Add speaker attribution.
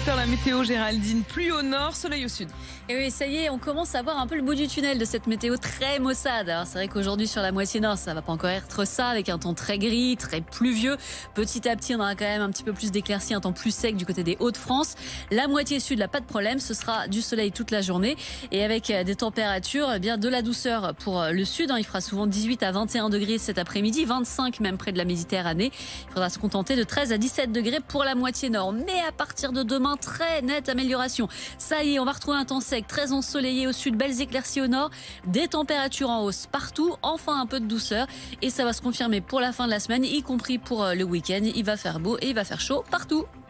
Speaker 1: 7h, la météo, Géraldine. Pluie au nord, soleil au sud.
Speaker 2: Et oui, ça y est, on commence à voir un peu le bout du tunnel de cette météo très maussade. Alors, c'est vrai qu'aujourd'hui, sur la moitié nord, ça va pas encore être ça, avec un temps très gris, très pluvieux. Petit à petit, on aura quand même un petit peu plus d'éclaircies, un temps plus sec du côté des Hauts-de-France. La moitié sud, là, pas de problème. Ce sera du soleil toute la journée. Et avec des températures, eh bien, de la douceur pour le sud. Il fera souvent 18 à 21 degrés cet après-midi, 25 même près de la Méditerranée. Il faudra se contenter de 13 à 17 degrés pour la moitié nord. Mais à partir de demain, très nette amélioration. Ça y est, on va retrouver un temps sec, très ensoleillé au sud, belles éclaircies au nord, des températures en hausse partout, enfin un peu de douceur. Et ça va se confirmer pour la fin de la semaine, y compris pour le week-end. Il va faire beau et il va faire chaud partout.